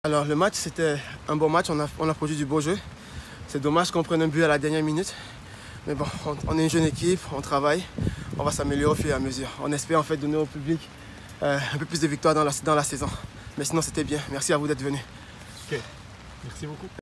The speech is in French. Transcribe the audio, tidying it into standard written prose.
Alors le match, c'était un bon match, on a produit du beau jeu. C'est dommage qu'on prenne un but à la dernière minute. Mais bon, on est une jeune équipe, on travaille, on va s'améliorer au fur et à mesure. On espère en fait donner au public un peu plus de victoires dans la saison. Mais sinon c'était bien, merci à vous d'être venus. Ok, merci beaucoup.